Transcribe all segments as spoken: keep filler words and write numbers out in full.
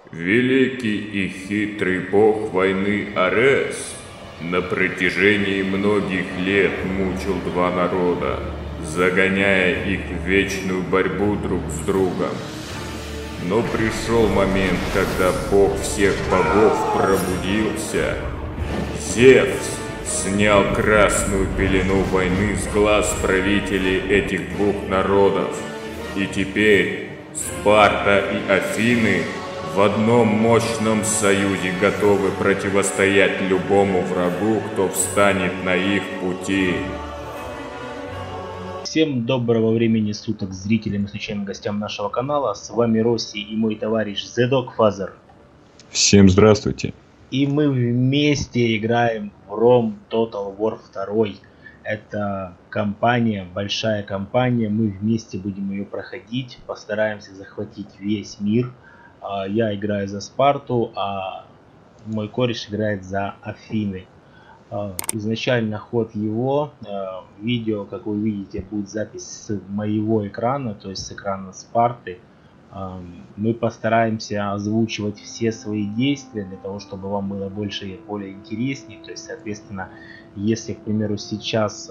Великий и хитрый бог войны Арес на протяжении многих лет мучил два народа, загоняя их в вечную борьбу друг с другом. Но пришел момент, когда бог всех богов пробудился. Зевс снял красную пелену войны с глаз правителей этих двух народов. И теперь Спарта и Афины в одном мощном союзе готовы противостоять любому врагу, кто встанет на их пути. Всем доброго времени суток зрителям и случайным гостям нашего канала. С вами Росси и мой товарищ The Dogfather. Всем здравствуйте. И мы вместе играем в ром Total War два. Это компания, большая компания. Мы вместе будем ее проходить. Постараемся захватить весь мир. Я играю за Спарту, а мой кореш играет за Афины. Изначально ход его, видео, как вы видите, будет запись с моего экрана, то есть с экрана Спарты. Мы постараемся озвучивать все свои действия для того, чтобы вам было больше и более интереснее. То есть, соответственно, если, к примеру, сейчас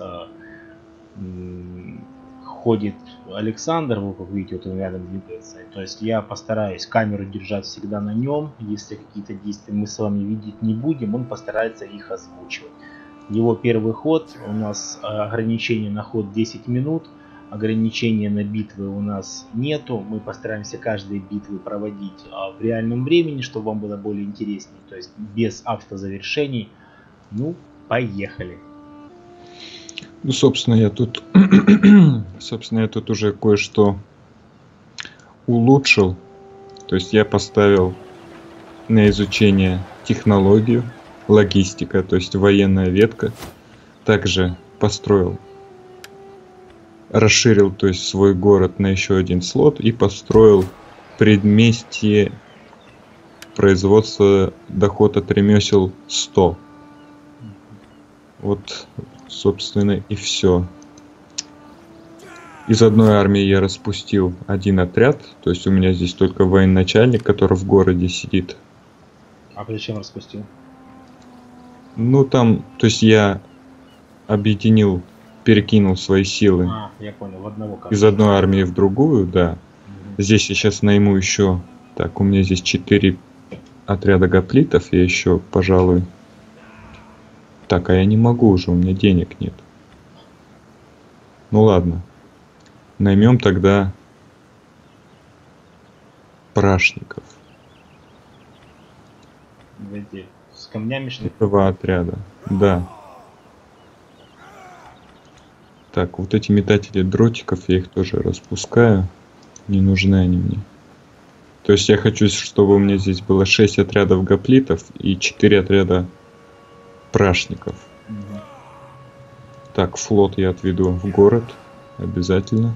ходит Александр, вы как видите, вот он рядом двигается, то есть я постараюсь камеру держать всегда на нем. Если какие-то действия мы с вами видеть не будем, он постарается их озвучивать. Его первый ход, у нас ограничение на ход десять минут, ограничения на битвы у нас нету. Мы постараемся каждые битвы проводить в реальном времени, чтобы вам было более интереснее, то есть без автозавершений. Ну, поехали. Ну, собственно, я тут, собственно, я тут уже кое-что улучшил. То есть я поставил на изучение технологию, логистика, то есть военная ветка. Также построил, расширил, то есть свой город на еще один слот и построил предместье производства доход от ремесел сто. Вот, собственно, и все. Из одной армии я распустил один отряд. То есть у меня здесь только военачальник, который в городе сидит. А зачем распустил? Ну там, то есть я объединил, перекинул свои силы. А, я понял, в одного как. Из одной армии в другую, да. Угу. Здесь я сейчас найму еще. Так, у меня здесь четыре отряда гоплитов. Я еще, пожалуй... Так, а я не могу уже, у меня денег нет. Ну ладно. Наймем тогда прашников. Эти, с камнями что ли? Два отряда, да. Так, вот эти метатели дротиков, я их тоже распускаю. Не нужны они мне. То есть я хочу, чтобы у меня здесь было шесть отрядов гоплитов и четыре отряда прашников. Угу. Так, флот я отведу в город. Обязательно.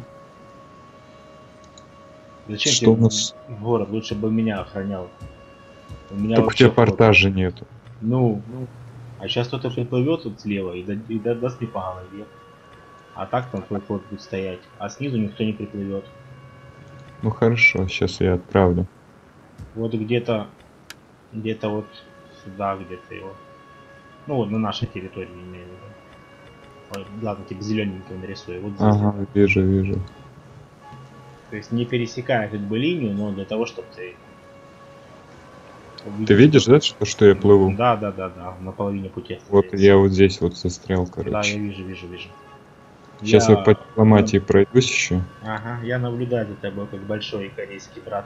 Зачем что тебе у нас? В город? Лучше бы меня охранял. У меня так у тебя портажа флот. Нету. Ну, ну, а сейчас кто-то приплывет тут слева и, да, и да, даст мне по голове. А так там твой флот будет стоять. А снизу никто не приплывет. Ну хорошо, сейчас я отправлю. Вот где-то, где-то вот сюда где-то его. Ну вот на нашей территории имею в виду. Ой, ладно, тебе зелененького нарисую. Вот здесь. Ага, вижу, вижу. То есть не пересекая как бы линию, но для того, чтобы ты... Увидеть, ты видишь, что... да, что, что я плыву? Да, да, да, да, на половине пути. Вот я вот здесь вот застрял, короче. Да, я вижу, вижу, вижу. Сейчас я, я по дипломатии я... пройдусь еще. Ага, я наблюдаю за тобой как большой корейский брат.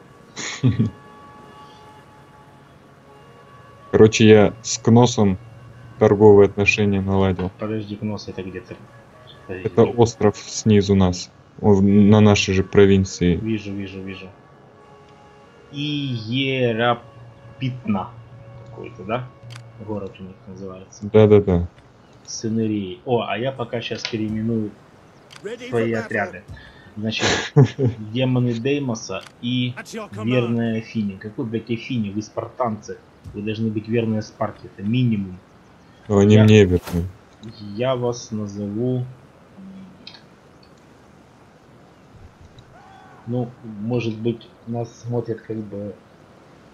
Короче, я с Кносом торговые отношения наладил. Подожди, Кнос, это где-то? Это остров снизу нас. Он на нашей же провинции. Вижу, вижу, вижу. Иерапитна. Какой-то, да? Город у них называется. Да-да-да. Сценарий. О, а я пока сейчас переименую свои отряды. Значит, демоны Деймоса и верная Афине. Какой, блядь, Афине? Вы спартанцы. Вы должны быть верны Спарте. Это минимум. Но они я, мне верны. Я вас назову... Ну, может быть, нас смотрят как бы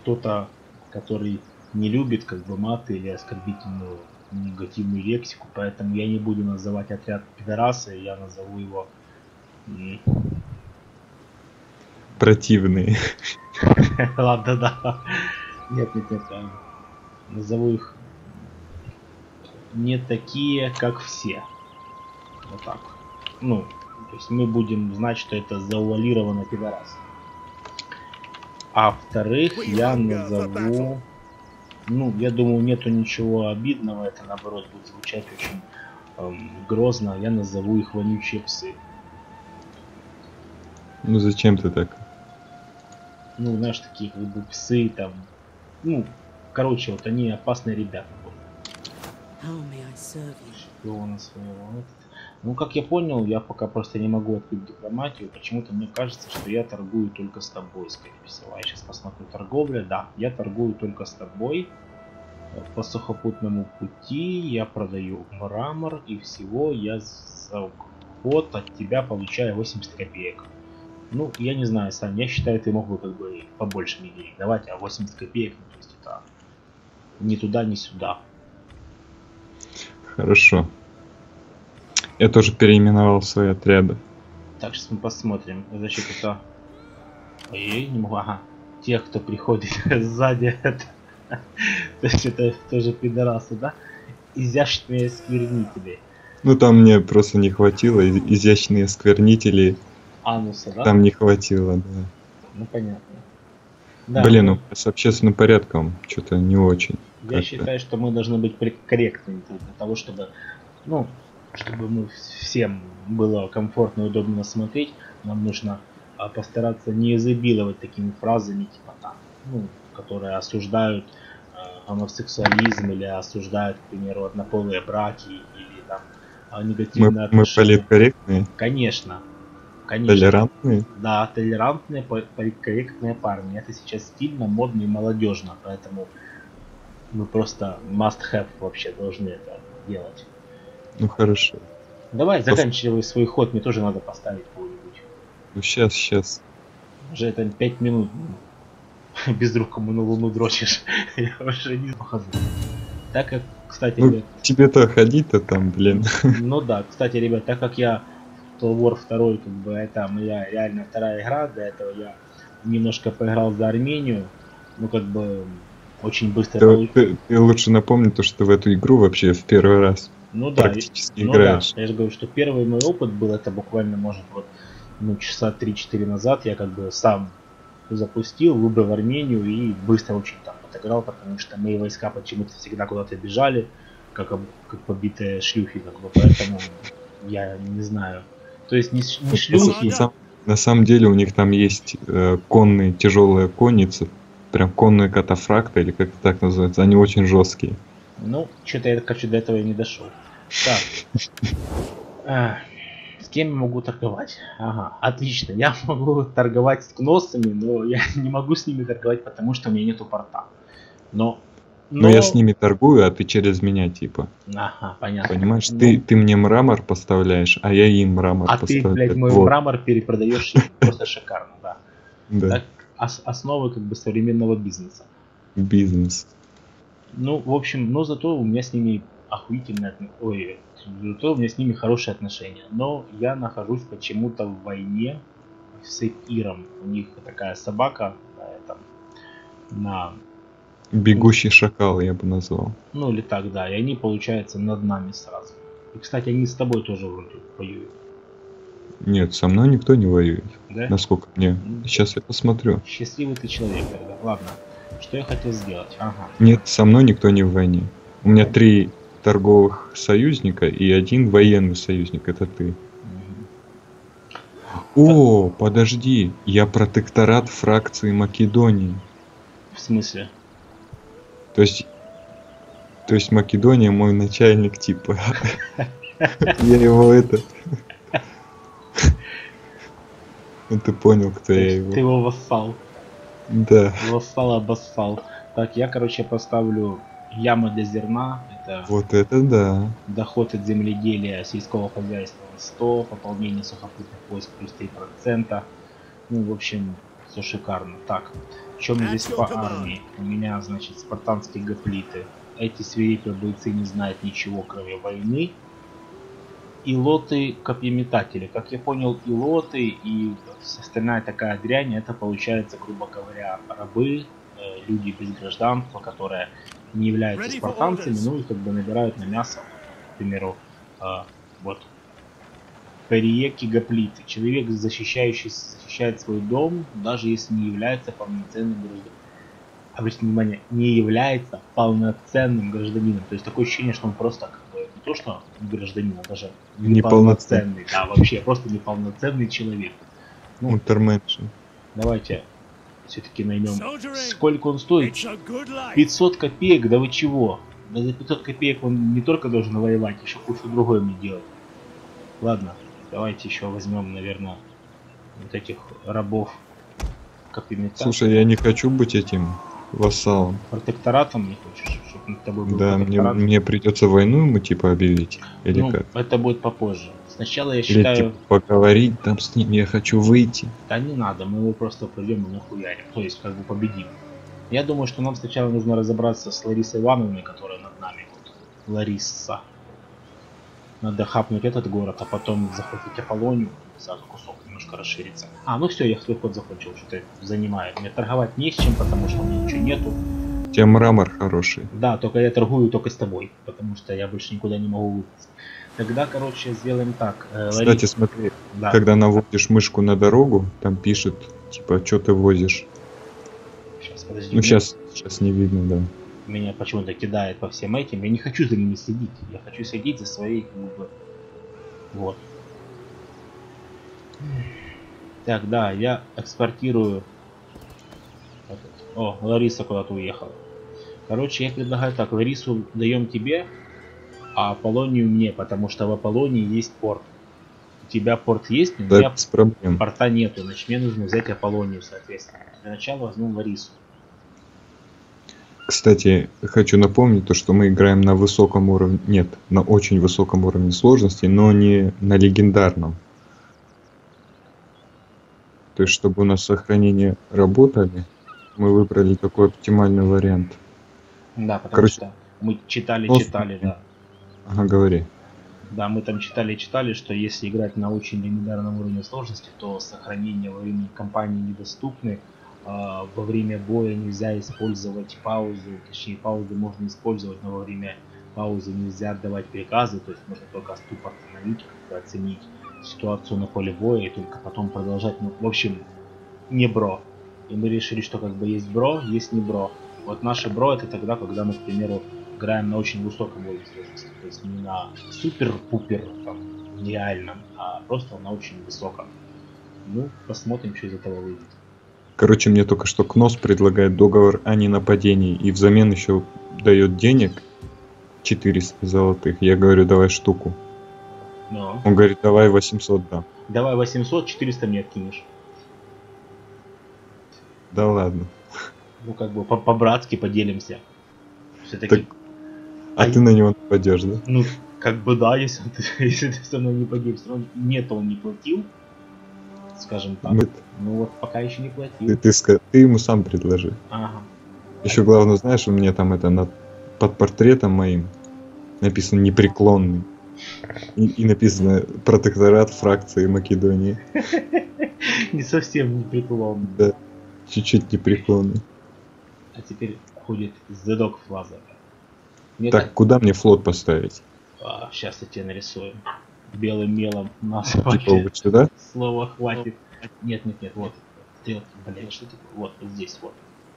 кто-то, который не любит как бы маты или оскорбительную негативную лексику, поэтому я не буду называть отряд пидорасы, я назову его м, Противные. ладно, да. Нет, нет, нет. а, Назову их не такие, как все. Вот так. Ну, то есть мы будем знать, что это завуалированно пидорас. А вторых я назову... Ну, я думаю, нету ничего обидного. Это, наоборот, будет звучать очень эм, грозно. Я назову их вонючие псы. Ну зачем ты так? Ну, знаешь, такие как бы псы там... Ну, короче, вот они опасные ребята. How may I serve you? Шпиона своего. Вот. Ну, как я понял, я пока просто не могу открыть дипломатию. Почему-то мне кажется, что я торгую только с тобой, скорее всего. Я сейчас посмотрю торговля. Да, я торгую только с тобой. По сухопутному пути я продаю мрамор, и всего я за год от тебя получаю восемьдесят копеек. Ну, я не знаю, Сань, я считаю, ты мог бы как бы побольше мне денег давать, а восемьдесят копеек, ну, то есть это ни туда, ни сюда. Хорошо. Я тоже переименовал свои отряды. Так, сейчас мы посмотрим. Значит, это... Ой, не могу, ага. Тех, кто приходит сзади, это... То есть это тоже пидорасы, да? Изящные сквернители. Ну там мне просто не хватило, и- изящные сквернители, Ануса, да? там не хватило, да. Ну, понятно. Да, Блин, ну, ну с общественным порядком что-то не очень. я как-то. считаю, что мы должны быть при- корректными для того, чтобы, ну, чтобы мы всем было комфортно и удобно смотреть, нам нужно а, постараться не изобиловать такими фразами, типа там, ну, которые осуждают а, гомосексуализм или осуждают, к примеру, однополые браки или там а, Мы, негативные мы отношения. политкорректные, Конечно, конечно. толерантные. Да, толерантные, по- политкорректные парни. Это сейчас стильно, модно и молодежно, поэтому мы просто must have вообще должны это делать. Ну хорошо. Давай, Пос- заканчивай свой ход, мне тоже надо поставить кого-нибудь. Ну сейчас, сейчас. Уже это пять минут. ну, Безрукому на луну дрочишь. Я уже не похожу. Так как, кстати, Ну ребят, тебе-то ходить-то там, блин. ну да, кстати, ребят, так как я Total War два, как бы это моя реально вторая игра, до этого я немножко поиграл за Армению, ну как бы очень быстро Ты, получил. ты- ты лучше напомни то, что ты в эту игру вообще в первый раз Ну да, и- практически ну играешь. да, я же говорю, что первый мой опыт был, это буквально, может, вот, ну, часа три-четыре назад я как бы сам запустил, выбрал Армению и быстро очень там отыграл, потому что мои войска почему-то всегда куда-то бежали, как, об- как побитые шлюхи, как бы, поэтому я не знаю. То есть не, ш- не На, шлюхи, сам- на самом деле у них там есть э, конные тяжелые конницы, прям конные катафракты, или как это так называется, они очень жесткие. ну, что-то я, короче, до этого и не дошел. Так. А, с кем я могу торговать? Ага, отлично. Я могу торговать с кносами, но я не могу с ними торговать, потому что у меня нету порта. Но... Но я с ними торгую, а ты через меня, типа. Ага, понятно. Понимаешь, Ну, ты, ты мне мрамор поставляешь, а я им мрамор А ты, поставляю. блядь, мой Вот, мрамор перепродаешь и просто шикарно, да. да, Так, ос- основы как бы современного бизнеса. бизнес. Ну, в общем, но зато у меня с ними охуительные отно- Ой, зато у меня с ними хорошие отношения. Но я нахожусь почему-то в войне с Иром. У них такая собака на этом, на... Бегущий шакал, я бы назвал. Ну или так, да. И они, получается, над нами сразу. И, кстати, они с тобой тоже вроде воюют. Нет, со мной никто не воюет. Да? Насколько мне. Сейчас я посмотрю. Счастливый ты человек, тогда. Ладно. Что я хотел сделать? Ага. Нет, со мной никто не в войне. У меня три торговых союзника и один военный союзник. Это ты. Мгм. О, подожди. Я протекторат фракции Македонии. В смысле? То есть... То есть Македония мой начальник, типа. Я его это... Ну ты понял, кто То я есть его. ты его вассал. Да. Вассал, обоссал. Так, я, короче, поставлю яма для зерна. Это Вот это да. доход от земледелия, сельского хозяйства сто, пополнение сухопутных войск плюс три процента. Ну, в общем, Все шикарно. Так, в чем здесь по армии? У меня, значит, спартанские гоплиты. Эти свирепые бойцы не знают ничего, кроме войны. Илоты копьеметатели. Как я понял, илоты и остальная такая дрянь, это получается, грубо говоря, рабы, э, люди без гражданства, которые не являются спартанцами, ну и как бы набирают на мясо, к примеру, э, вот париеки гоплиты. Человек, защищающий, защищает свой дом, даже если не является полноценным гражданином. Обратите внимание, не является полноценным гражданином. То есть такое ощущение, что он просто как бы, не то, что гражданин, а даже неполноценный. Да, вообще, просто неполноценный человек. Ну, Унтерменшен. давайте все-таки наймем. Сколько он стоит? пятьсот копеек, да вы чего? Да за пятьсот копеек он не только должен воевать, еще кучу другое мне делать. Ладно, давайте еще возьмем, наверное, вот этих рабов копьеметателей. Слушай, я не хочу быть этим вассалом. Протекторатом не хочешь, чтобы над тобой был Да, мне, протекторат? мне придется войну ему типа объявить. Или Ну, как? это будет попозже. Сначала я Или считаю... типа поговорить там с ним, я хочу выйти. Да не надо, мы его просто придем и нахуярим. То есть, как бы победим. Я думаю, что нам сначала нужно разобраться с Ларисой Ивановной, которая над нами. Вот. Лариса. Надо хапнуть этот город, а потом захватить Аполлонию. Сразу кусок немножко расширится. А, ну все, я свой ход закончил, что-то занимаю. Мне торговать не с чем, потому что у меня ничего нету. У тебя мрамор хороший. Да, только я торгую только с тобой, потому что я больше никуда не могу выйти. Тогда, короче, сделаем так. Э, Кстати, Лариса... смотри, Да. когда наводишь мышку на дорогу, там пишет, типа, что ты возишь. Сейчас, подожди. Ну, меня- сейчас, сейчас не видно, да. Меня почему-то кидает по всем этим. Я не хочу за ними следить. Я хочу следить за своей, как бы... Вот. Так, да, я экспортирую... этот. О, Лариса куда-то уехала. Короче, я предлагаю так. Ларису даем тебе, а Аполлонию мне, потому что в Аполлонии есть порт. У тебя порт есть, но у Да, меня без проблем. порта нету. Значит, мне нужно взять Аполлонию, соответственно. Для начала возьмем Ларису. Кстати, хочу напомнить то, что мы играем на высоком уровне, нет, на очень высоком уровне сложности, но не на легендарном. То есть, чтобы у нас сохранения работали, мы выбрали такой оптимальный вариант. Да, потому Короче, что мы читали, ну, читали, да. Ага, говори. Да, мы там читали, читали, что если играть на очень легендарном уровне сложности, то сохранения во время кампании недоступны. А, во время боя нельзя использовать паузу, точнее паузу можно использовать, но во время паузы нельзя отдавать приказы, то есть можно только ступор остановить, как-то оценить ситуацию на поле боя и только потом продолжать. Ну, в общем, не бро. И мы решили, что как бы есть бро, есть не бро. Вот наше бро это тогда, когда мы, к примеру, играем на очень высоком уровне сложности, то есть не на супер-пупер там нереальном, а просто на очень высоком. Ну, посмотрим, что из этого выйдет. Короче, мне только что Кнос предлагает договор о ненападении и взамен еще дает денег четыреста золотых. Я говорю, давай штуку. Но. Он говорит, давай восемьсот дам. Давай восемьсот, четыреста мне откинешь. Да ладно. Ну, как бы по- по-братски поделимся. Все-таки. Так, а ты на него нападешь, да? Ну, как бы да, если ты, если ты со мной не погиб, все равно нет, он не платил. Скажем так. Нет. Ну вот пока еще не платил. Ты, ты, ска- ты ему сам предложи. Ага. Еще главное, знаешь, у меня там это над, под портретом моим написано непреклонный. И, и написано протекторат фракции Македонии. Не совсем непреклонно. Да, чуть-чуть непреклонный. А теперь ходит задок флаза. Мне Так, куда мне флот поставить? А, сейчас я тебе нарисую. Белым мелом нас Типа вообще вот сюда? слова хватит. Нет, нет, нет, вот. Стрелки, блин, что такое? Вот, вот здесь, вот.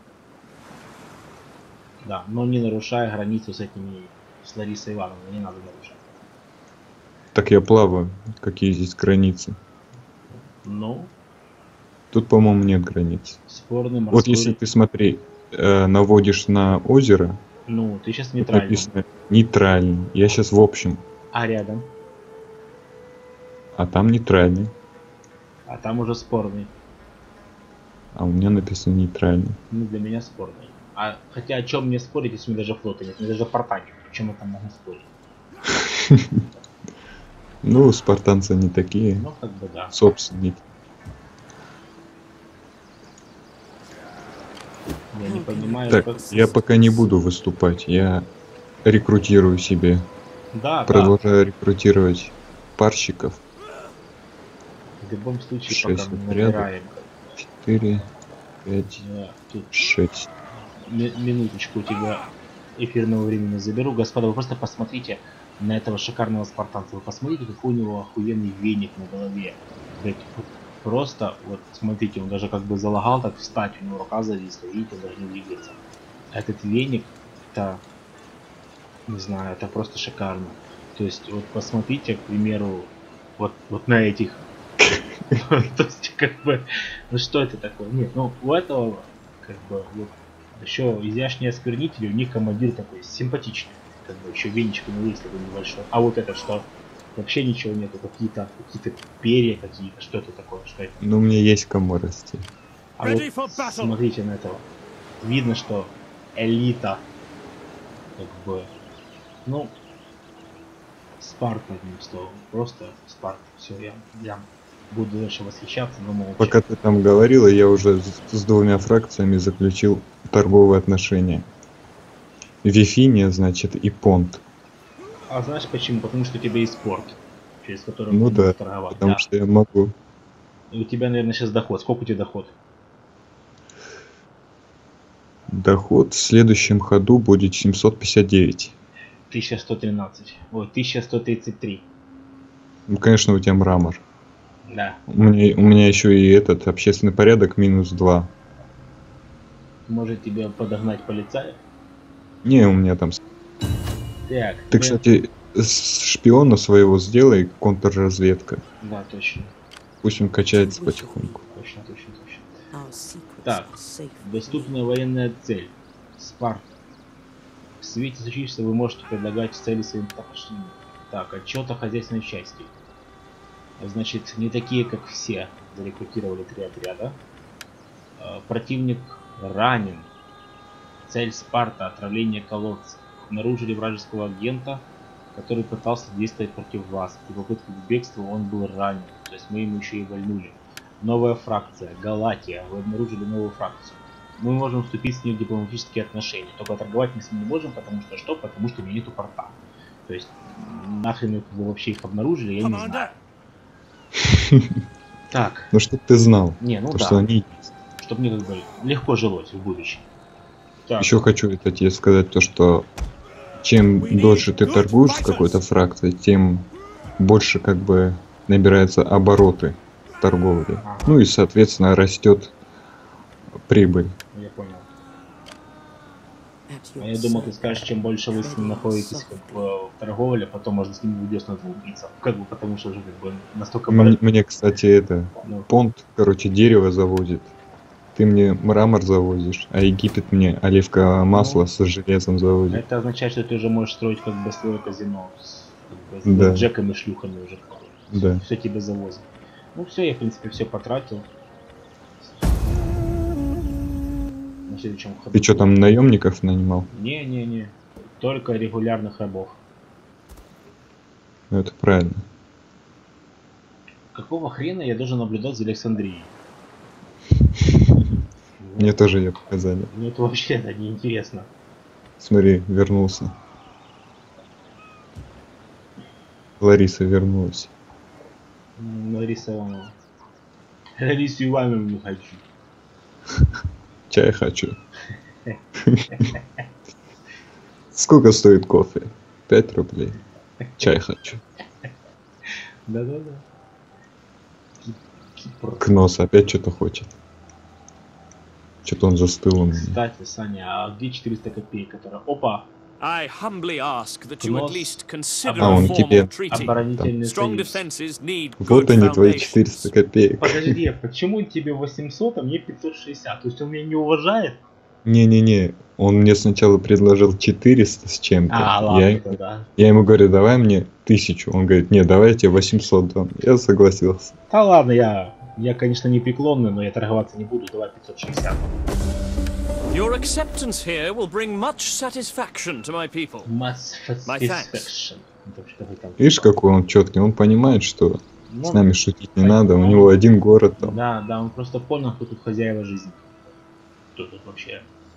Да, но не нарушая границу с этими, с Ларисой Ивановной, не надо нарушать. Так я плаваю. Какие здесь границы? Ну, Тут, по-моему, нет границ. спорный морской... Вот если ты, смотри, э, наводишь на озеро, Ну, ты сейчас тут нейтральный. написано нейтральный. Я сейчас в общем, А рядом? а там нейтральный. А там уже спорный. А у меня написано нейтральный. Ну, для меня спорный. А хотя о чем мне спорить, если у меня даже флота нет, у меня даже порта нет. О чем я там могу спорить? Ну, спартанцы не такие. Ну, как бы да. Собственники. Я не понимаю, Так, как... я пока не буду выступать, я рекрутирую себе, Да, продолжаю рекрутировать парщиков. да. В любом случае, Шесть пока мы отрядов. набираем. четыре, пять, Да, тут шесть. ми- минуточку у тебя эфирного времени заберу. Господа, вы просто посмотрите на этого шикарного спартанца. Вы посмотрите, какой у него охуенный веник на голове. Блять, вот просто, вот смотрите, он даже как бы залагал так встать, у него рука зависла, видите, он даже не двигается. Этот веник, это, не знаю, это просто шикарно. То есть, вот посмотрите, к примеру, вот, вот на этих. То есть, как бы, ну что это такое? Нет, ну у этого, как бы, вот, еще изящнее осквернитель, у них командир такой симпатичный, как бы еще веничка на есть такой небольшой. А вот это что? Вообще ничего нету, какие-то какие-то перья какие-то, что это такое, что это? Ну, у меня есть кому расти. А вот смотрите на этого. Видно, что элита, как бы, ну, Спарта, одним словом, просто Спарта. Все, я, я буду дальше восхищаться, но молча. Пока ты там говорила, я уже с, с двумя фракциями заключил торговые отношения. Вифиния, значит, и Понт. А знаешь почему? Потому что у тебя есть порт, через который ты Ну да, можешь торговать. потому Да. что я могу. И у тебя, наверное, сейчас доход. Сколько у тебя доход? Доход в следующем ходу будет семьсот пятьдесят девять. тысяча сто тринадцать. Ой, тысяча сто тридцать три. Ну, конечно, у тебя мрамор. Да. У меня, у меня еще и этот общественный порядок минус два. Может тебе подогнать полицая? Не, у меня там... с- Так. Ты, мы- кстати, с шпиона своего сделай контрразведка. Да, точно. Пусть он качается потихоньку. Точно, точно, точно. Our secrets Так. are safe. Доступная военная цель. Спарта. В свете случившегося вы можете предлагать цели своим старшим. Так, отчет о хозяйственной части. Значит, не такие, как все. Зарекрутировали три отряда. Э, Противник ранен. Цель Спарта. Отравление колодца. Обнаружили вражеского агента, который пытался действовать против вас. При попытке к бегству он был ранен. То есть мы ему еще и вольнули. Новая фракция. Галатия. Вы обнаружили новую фракцию. Мы можем вступить с ней в дипломатические отношения. Только торговать мы с ними не можем, потому что что? Потому что у меня нету порта. То есть, м, нахрен вы вообще их обнаружили, я не знаю. Так, Ну, чтоб ты знал, не, ну то, да, что они есть. чтобы мне как бы легко жилось в будущем. Так, Еще хочу это тебе сказать, то, что чем дольше ты торгуешь с какой-то фракцией, тем больше как бы набираются обороты торговли. Ага. Ну и, соответственно, растет прибыль. я понял. At А your я думал, ты service. скажешь, чем больше вы с ним находитесь как бы, в торговле, потом можно с ним ведется на убийца. Как бы потому что уже как бы настолько Мне, пора- мне, кстати, это ну, Понт, короче, дерево заводит. Ты мне мрамор завозишь, а Египет мне оливковое масло Ну. с железом заводит. это означает, что ты уже можешь строить как бы свое казино с, как бы, с Да. джеками и шлюхами уже. Да. Все тебе завозят. Ну все, я в принципе все потратил. На следующем ходу. Ты что там, наемников нанимал? Не-не-не. Только регулярных рабов. Ну, это правильно. Какого хрена я должен наблюдать за Александрией? Мне тоже ее показали. Мне это вообще это неинтересно. Смотри, вернулся. Лариса вернулась. М, Лариса Ивановна. Ларису Ивановну не хочу. Чай хочу. Сколько стоит кофе? Пять рублей. Чай хочу. Да-да-да. Ки- Кипр. Кнос опять что-то хочет. Что-то он застыл у меня. Кстати, Саня, а где четыреста копеек, которая... Опа! I humbly ask that you at Кнос. least consider А, a он formal тебе- treaty. Оборонительный Strong союз. defenses need Вот good они, твои foundations. четыреста копеек. Подожди, почему тебе восемьсот, а мне пятьсот шестьдесят? То есть он меня не уважает? Не-не-не, он мне сначала предложил четыреста с чем-то. А, ладно, я, тогда. я ему говорю, давай мне тысячу. Он говорит, не, давай я тебе восемьсот дам. Я согласился. Да ладно, я, я, конечно, не преклонный, но я торговаться не буду, давай пятьсот шестьдесят. Your acceptance here will bring much satisfaction to my people. Mass My satisfaction. Это вообще такой там- Видишь, какой он четкий. Он понимает, что Ну, с нами шутить не надо. У него один город там. Да, да, он просто понял, кто тут хозяева жизни. Кто тут вообще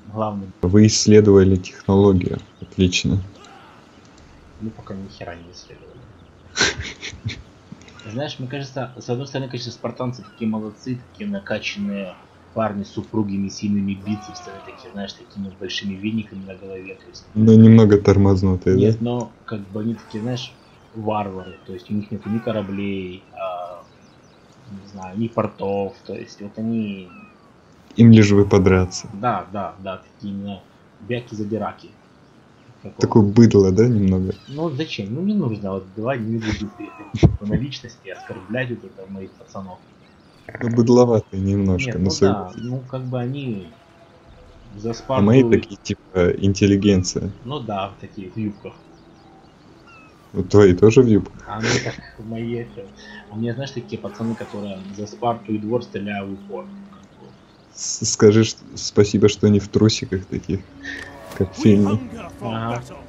главным. Вы исследовали технологию. Отлично. Мы пока ни хера не исследовали. Знаешь, мне кажется, с одной стороны, конечно, спартанцы такие молодцы, такие накачанные парни с упругими сильными бицепсами, такие, знаешь, такими большими вениками на голове. То есть... Но немного тормознутые, Нет, да? но как бы они такие, знаешь, варвары. То есть у них нет ни кораблей, а, не знаю, ни портов. То есть вот они... Им лишь бы подраться. Да, да, да, такие именно бяки-задираки. Такое быдло, да, немного? Ну зачем? Ну не нужно, вот давай не буду переходить на личности, оскорблять вот это моих пацанов. Ну, быдловатые немножко, Нет, но ну да, согласен. ну как бы они за Спарту... А мои такие, типа, интеллигенция. Ну да, такие в юбках. Вот твои тоже в юбках? А ну так, мои это... У меня, знаешь, такие пацаны, которые за Спарту и двор стреляют в упор. С- Скажи что- спасибо, что не в трусиках таких, как в We фильме. hunger for Ага. battle.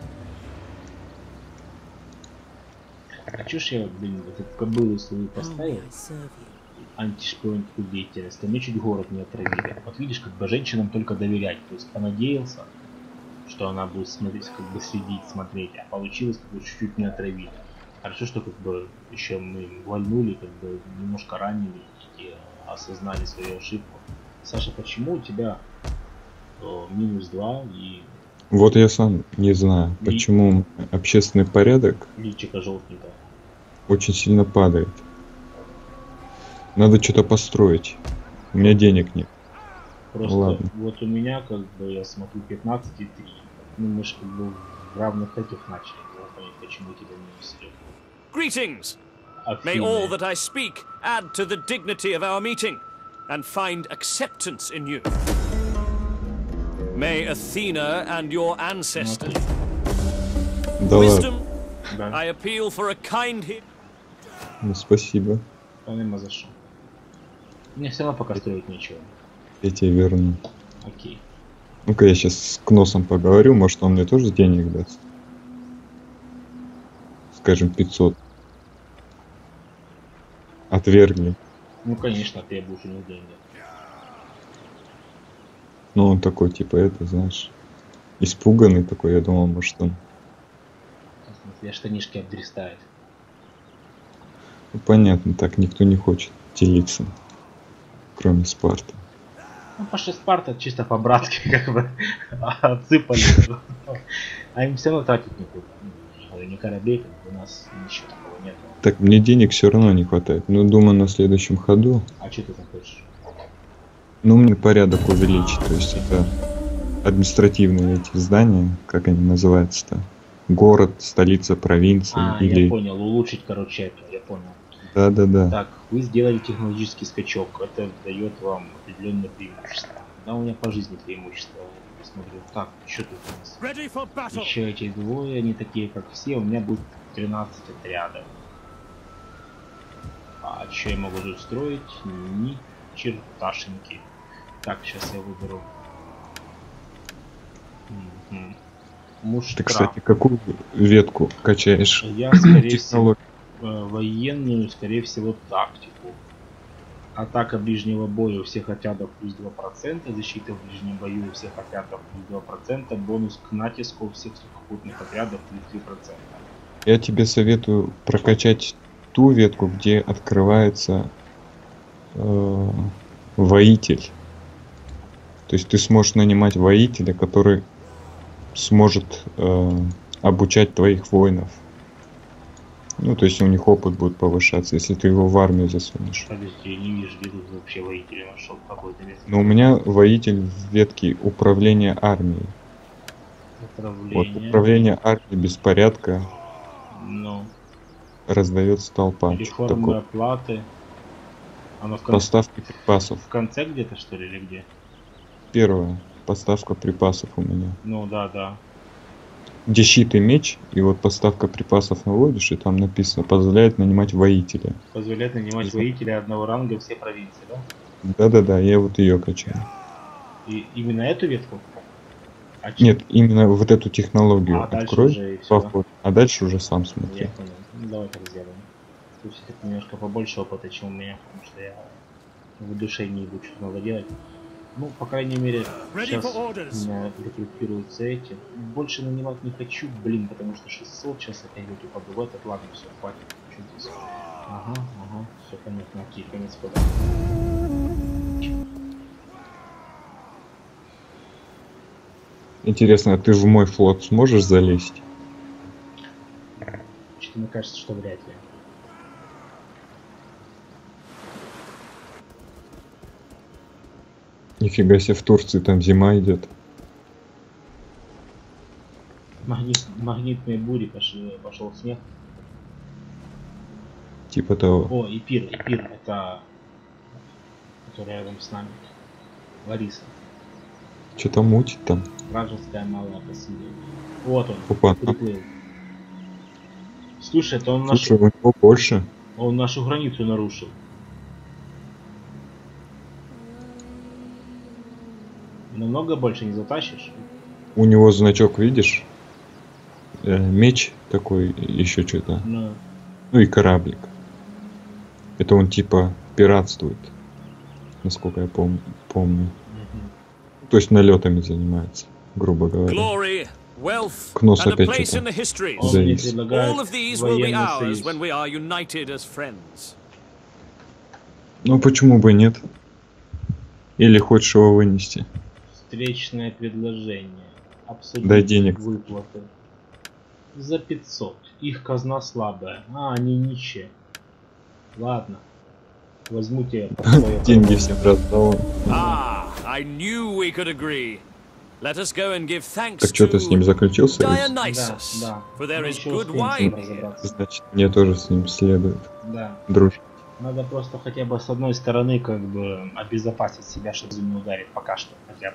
А чё ж я, блин, вот эту кобылу свою How may поставил, I serve you? антишпионскую деятельность, а мне чуть город не отравили. Вот видишь, как бы женщинам только доверять. То есть понадеялся, что она будет смотреть, как бы следить, смотреть, а получилось, как бы чуть-чуть не отравили. Хорошо, что как бы еще мы вольнули, как бы немножко ранили и осознали свою ошибку. Саша, почему у тебя э, минус два и Вот я сам не знаю, И- почему общественный порядок личико желтенькое? очень сильно падает. Надо что-то построить. У меня денег нет. Просто Ладно. вот у меня, как бы, я смотрю, пятнадцать и три. Ну, мы же как бы в равных этих начали. Не могу понять, почему тебя минус идет. Greetings! May Афины. all that I speak add to the dignity of our meeting and find acceptance in you. May Athena and your ancestors. Да ладно. Wisdom, Да, I appeal for a kind hit. Ну, спасибо. понятно за что. Мне все равно пока строить нечего. Я тебе верну. Окей. Ну-ка я сейчас с Кносом поговорю, может он мне тоже денег даст. Скажем, пятьсот. Отвергли. Ну, конечно, требуешь у них деньги. Ну он такой, типа, это, знаешь, испуганный такой, я думал, может он... Я штанишки обдрестает. Ну, понятно, так никто не хочет делиться. Кроме Спарты. Ну, Паша Спарта чисто по-братски как бы отсыпали. А им все равно тратить некуда. Ну, не корабей, как бы у нас ничего такого нет. Так, мне денег все равно не хватает. Ну, думаю, на следующем ходу. А что ты там хочешь? Ну, мне порядок увеличить. То есть это административные эти здания, как они называются-то? Город, столица провинции А, или... я понял, улучшить, короче, это, я понял. Да-да-да. Так, вы сделали технологический скачок, это дает вам определенное преимущество. Да, у меня по жизни преимущество. Я смотрю, так, что тут у нас? Ready for battle. Еще эти двое, они такие, как все, у меня будет тринадцать отрядов. А что я могу тут строить? Ни черташеньки. Так, сейчас я выберу. Мгм. Муштра. Ты, кстати, какую ветку качаешь? Я, скорее всего, Технологию. э, военную, скорее всего, тактику. Атака ближнего боя у всех отрядов плюс два процента, защита в ближнем бою у всех отрядов плюс два процента, бонус к натиску у всех сухопутных отрядов плюс три процента. Я тебе советую прокачать ту ветку, где открывается э, воитель. То есть ты сможешь нанимать воителя, который сможет э, обучать твоих воинов. Ну, то есть у них опыт будет повышаться, если ты его в армию засунешь. Подожди, я не вижу, где тут вообще воителя нашел какой-то вес. Но у меня воитель в ветке управления армией. Вот Отравление. управление армией беспорядка Ну, раздается толпа. Что реформы такое? оплаты. Оно в, кон- Поставки припасов. в конце где-то, что ли, или где? Первое. Поставка припасов у меня. Ну, да, да. Где щит и меч, и вот поставка припасов наводишь, и там написано, позволяет нанимать воителя. Позволяет нанимать Если- воителя одного ранга все провинции, да? Да-да-да, я вот ее качаю. И именно эту ветку? А ч- Нет, именно вот эту технологию А дальше открой, уже и всё, да? по входу, а дальше уже сам Я смотри. понял. Ну, давай так сделаем. Тут все-таки немножко побольше опыта, чем у меня, потому что я в душе не иду что-то надо делать. Ну, по крайней мере, Ready сейчас for у orders. меня рекрутируются эти. Больше нанимать не хочу, блин, потому что шестьсот сейчас опять вот упаду в этот. Ладно, все, хватит. Что здесь? Ага, ага, все понятно, окей, конец хода. Интересно, а ты в мой флот сможешь залезть? Что-то мне кажется, что вряд ли. Нифига себе, в Турции там зима идет. Магнит, магнитные бури пошли, пошел снег. Типа того. О, Эпир, Эпир, это который рядом с нами. Лариса. Что-то мутит там. Вражеская малая Кассилия. Вот он, Опа. приплыл. Слушай, это он нашу, Слушай, у него больше. он нашу границу нарушил. Намного больше не затащишь? У него значок, видишь? Э, меч такой, еще что-то. Но Ну и кораблик. Это он типа пиратствует. Насколько я пом- помню. То есть налетами занимается, грубо говоря. Glory, wealth, Кнос and a опять place что-то. in the histories. он мне Завис. предлагает All of these will be военный ours союз. when we are united as friends. Ну почему бы нет? Или хочешь его вынести? Встречное предложение. Обсудить Дай денег. выплаты. За пятьсот. Их казна слабая. А, они нищие. Ладно. Возьму тебе под свое Деньги крыло. всем раздал. Ah, I knew we could agree. Let us go and give thanks Так что, ты с ним to заключил союз? Dionysus, Да, да. for there Ну, is еще good успеем с wine ним here. разобраться. Значит, мне тоже с ним следует Да. дружить. Надо просто хотя бы с одной стороны как бы обезопасить себя, чтобы не ударит пока что хотя бы.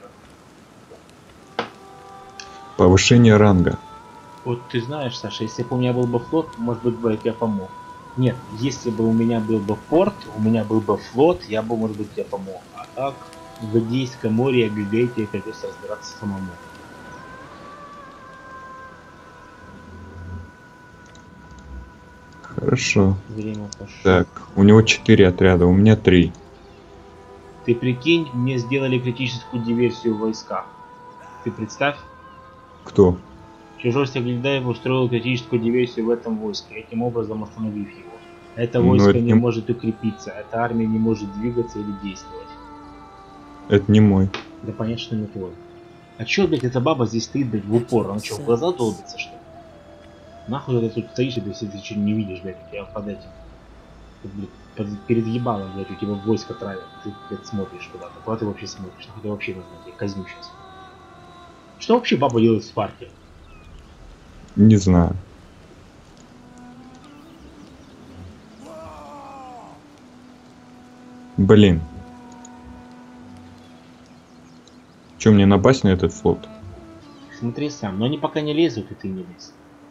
Повышение ранга. Вот ты знаешь, Саша, если бы у меня был бы флот, может быть, бы я тебе помог. Нет, если бы у меня был бы порт, у меня был бы флот, я бы, может быть, тебе помог. А так, в Эгейском море, где тебе придется разбираться самому. Хорошо. Время пошло. Так, у него четыре отряда, у меня три. Ты прикинь, мне сделали критическую диверсию в войсках. Ты представь, Кто? чужой Саглидаев устроил критическую диверсию в этом войске, этим образом остановив его. Это Ну, войско это не не- может укрепиться, эта армия не может двигаться или действовать. Это не мой. Да понятно, что не твой. А чё, блядь, эта баба здесь стоит, блядь, в упор? Она чё, в глаза долбится, что ли? Нахуй ты тут стоишь, и ты все что не видишь, блядь, у тебя под этим. Тут, блядь, под- перед ебалом, блядь, у тебя войско травят. Ты, блядь, смотришь куда-то. Куда ты вообще смотришь? Нахуй ты вообще нужно, блядь, казню сейчас. Что вообще баба делает в Спарте? Не знаю. Блин. Че, мне напасть на этот флот? Смотри сам, но они пока не лезут, и ты не лезь.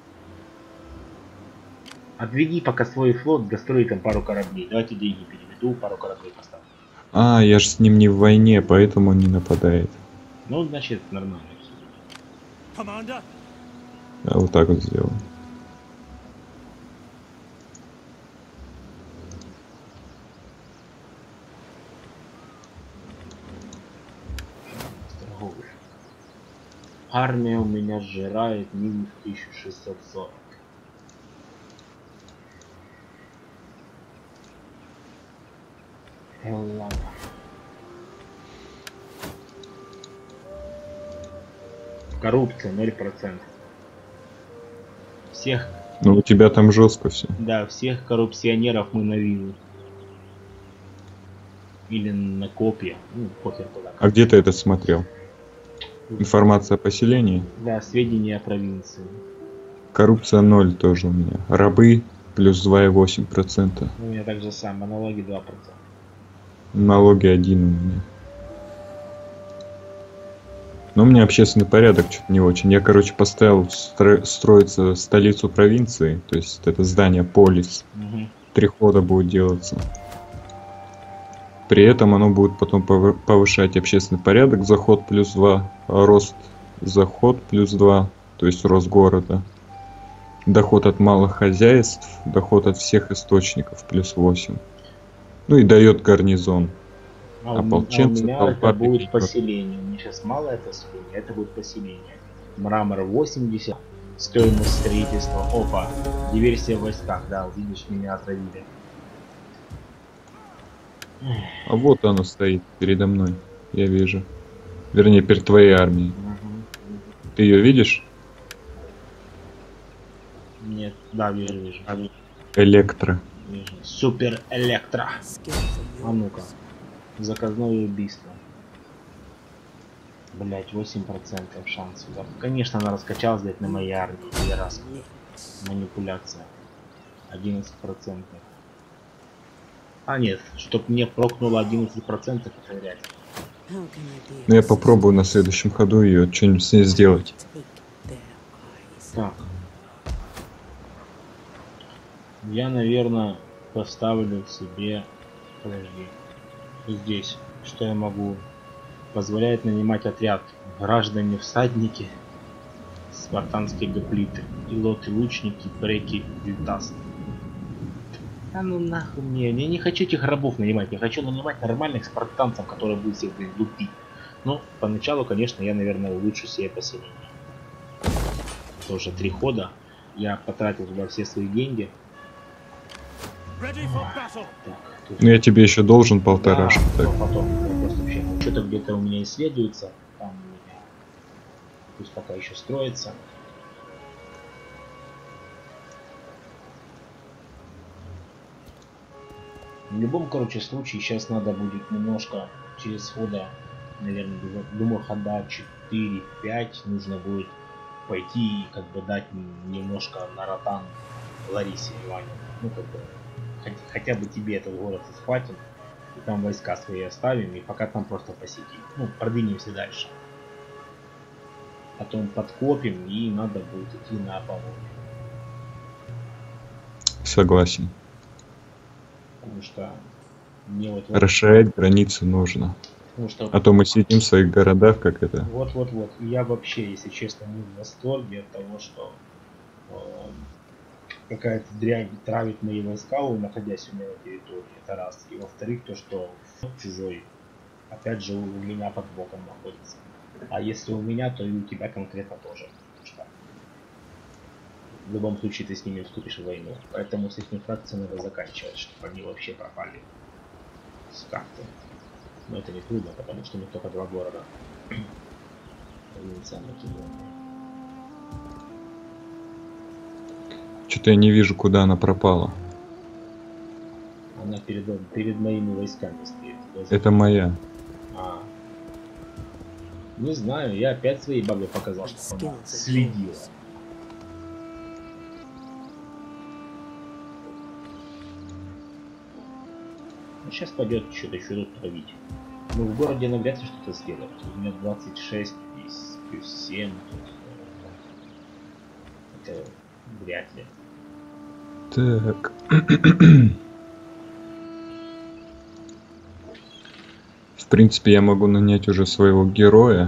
Отведи пока свой флот, дострой там пару кораблей. Давайте деньги переведу, пару кораблей поставлю. А, я же с ним не в войне, поэтому он не нападает. Ну, значит, нормально все. Commander, Я вот так вот сделал. Торговля. Армия у меня сжирает минус тысяча шестьсот сорок. Э, ладно. Коррупция ноль процентов. Всех, Ну, у тебя там жестко все. да, всех коррупционеров мы на виллу. Или на копья. Ну, похер куда. А где ты это смотрел? Информация о поселении? Да, сведения о провинции. Коррупция ноль тоже у меня. Рабы плюс два и восемь процента. У меня также самое, налоги два процента. Налоги один у меня. Но у меня общественный порядок что-то не очень. Я, короче, поставил стро- строиться столицу провинции. То есть это здание полис. Угу. Три хода будет делаться. При этом оно будет потом повы- повышать общественный порядок. Заход плюс два. Рост заход плюс два. То есть рост города. Доход от малых хозяйств. Доход от всех источников плюс восемь. Ну и дает гарнизон. А, у, м- а у Ополченцы, меня толпа это будет пикников. поселение. Мне сейчас мало это поселение, это будет поселение. Мрамор восемьдесят, стоимость строительства. Опа, диверсия в войсках, да, видишь, меня отравили. А вот оно стоит передо мной. Я вижу. Вернее, перед твоей армией. Мгм. Ты ее видишь? Нет, да, вижу, вижу. А, вижу, Электро. вижу. Супер электро. Skills are А ну-ка, yours. заказное убийство. Блять, восемь процентов шансов. Да. Конечно, она раскачалась, блядь, на моей армии. Раз. Knits. Манипуляция. одиннадцать процентов. А нет, чтоб мне прокнуло одиннадцать процентов, это вряд ли. How can I be Ну, я of попробую на следующем ходу ее что-нибудь с ней сделать. Take their eyes. Так. Я, наверное, поставлю себе... Подожди. Здесь. Что я могу? Позволяет нанимать отряд. Граждане-всадники, спартанские гоплиты, пилоты-лучники, бреки, витасты. А ну нахуй мне. Я не хочу этих рабов нанимать. Я хочу нанимать нормальных спартанцев, которые будут всех, блин, лупить. Ну, поначалу, конечно, я, наверное, улучшу себе поселение. Тоже три хода. Я потратил туда все свои деньги. Ready for battle. Так, тут... Ну, я тебе еще должен полтора. Да, что так. но потом я просто вообще... Что-то где-то у меня исследуется. Там у меня... Пусть пока еще строится. В любом, короче, случае сейчас надо будет немножко через хода, наверное, думаю, хода четыре-пять нужно будет пойти и как бы дать немножко на ротан Ларисе Ивановне. Ну, как бы, хотя, хотя бы тебе этот город схватим, и там войска свои оставим, и пока там просто посидим. Ну, продвинемся дальше. Потом подкопим, и надо будет идти на Аполлон. Согласен. Потому что мне вот... Расширять границы нужно. Потому что А то мы сидим в своих городах, как это. Вот-вот-вот. Я вообще, если честно, не в восторге от того, что э, какая-то дрянь травит мои войска, находясь у меня на территории. Это раз. И во-вторых, то, что чужой, опять же, у меня под боком находится. А если у меня, то и у тебя конкретно тоже. Потому что в любом случае ты с ними вступишь в войну. Поэтому с этими фракциями надо заканчивать, чтобы они вообще пропали с карты. Но это не трудно, потому что у них только два города. Провинция Македония. Что-то я не вижу, куда она пропала. Она перед, перед моими войсками стоит. Даже- Это моя. А. Не знаю, я опять своей бабе показал, что она следила. Ну, сейчас пойдет что-то еще тут травить. Ну, в городе она вряд ли что-то сделает. У меня двадцать шесть плюс, плюс семь. Это вряд ли. Так. В принципе, я могу нанять уже своего героя,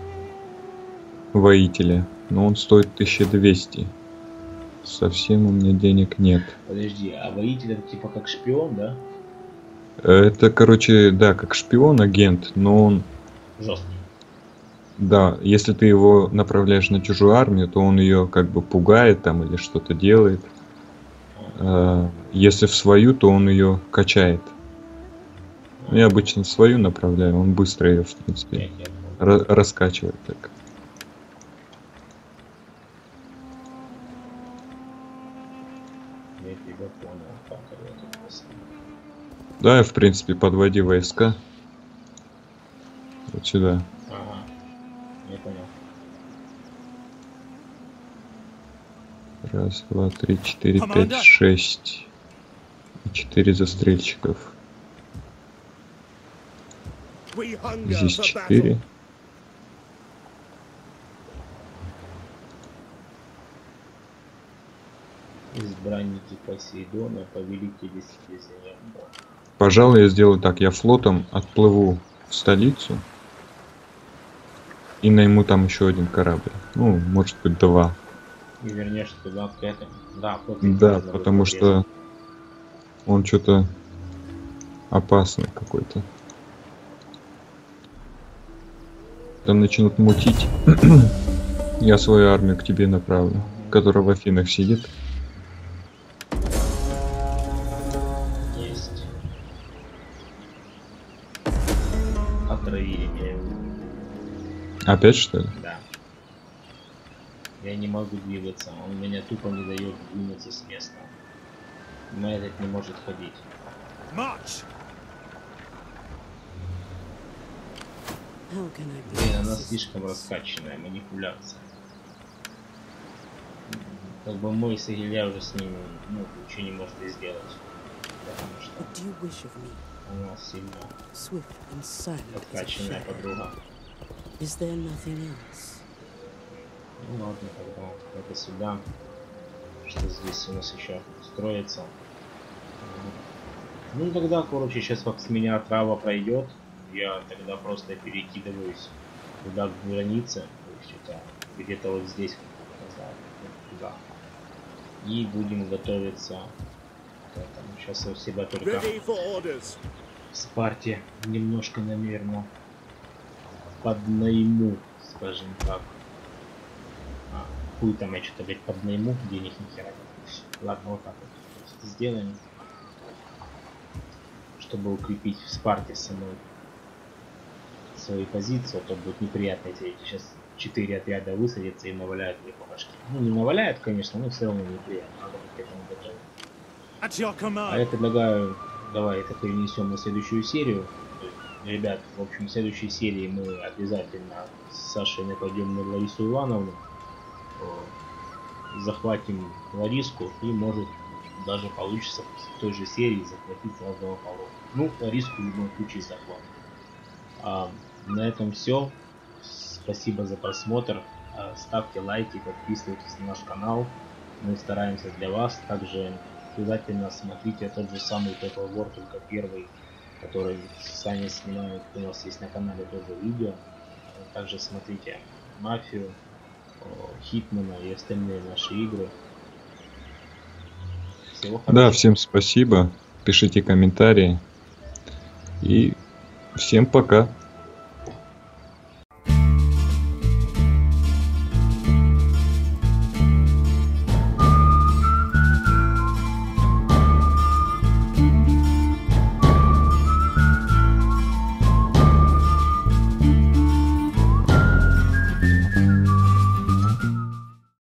воителя, но он стоит тысяча двести. Совсем у меня денег нет. Подожди, а воитель это типа как шпион, да? Это, короче, да, как шпион, агент, но он, Жесткий. да, если ты его направляешь на чужую армию, то он ее как бы пугает там или что-то делает. А, Если в свою, то он ее качает. Ну, я обычно в свою направляю, он быстро ее, в принципе, Я тебя понял. ра- раскачивает так. Я тебя понял. Так, а я тут посмотрю. Да, я, в принципе, подводи войска. Вот сюда. Ага. Я понял. Раз, два, три, четыре, Команда. пять, шесть. И четыре застрельщиков. We hunger Здесь for четыре. battle. Избранники Посейдона, повелители Средиземного. Пожалуй, я сделаю так. Я флотом отплыву в столицу. И найму там еще один корабль. Ну, может быть, два. И вернешься туда к этому. Да, флот Да, можно будет потому порезать. что он что-то опасный какой-то. там начнут мутить, я свою армию к тебе направлю, которая в Афинах сидит. Есть. Отравили меня. Опять что ли? Да. Я не могу двигаться. Он меня тупо не дает двинуться с места. Но этот не может ходить. March! How can I be Блин, of она assistance? слишком раскачанная, манипуляция. Как бы мой Сагилья уже с ним, ну, ничего не может сделать. Потому что What do you wish of me? она сильно Swift and silent as a подкачанная shadow. подруга. Is there nothing else? Ну ладно, тогда это сюда. Что здесь у нас еще строится. Ну тогда, короче, сейчас как с меня трава пройдет, я тогда просто перекидываюсь туда к границе, то есть это где-то вот здесь, назад, вот туда. И будем готовиться к этому. Сейчас я у себя только Ready for orders. в Спарте немножко, наверное, поднайму, скажем так. А, хуй там я что-то, блядь, поднайму, денег ни хера нет. Ладно, вот так вот просто сделаем. Чтобы укрепить в Спарте самой свои позиции, а то будет неприятно, если эти сейчас четыре отряда высадятся и наваляют мне по башке. Ну не наваляют, конечно, но все равно неприятно, надо быть к этому готовым. At your А я command. предлагаю, давай это перенесем на следующую серию. Ребят, в общем, в следующей серии мы обязательно с Сашей нападем на Ларису Ивановну, э, захватим Лариску и может даже получится в той же серии захватить сразу два полов. Ну, Лариску в любом случае захватим. А, на этом все. Спасибо за просмотр. А, ставьте лайки, подписывайтесь на наш канал. Мы стараемся для вас. Также обязательно смотрите тот же самый Total War, только первый, который сами снимают. У нас есть на канале тоже видео. Также смотрите Мафию, Хитмана и остальные наши игры. Всего хорошего. Да, всем спасибо. Пишите комментарии. И всем пока.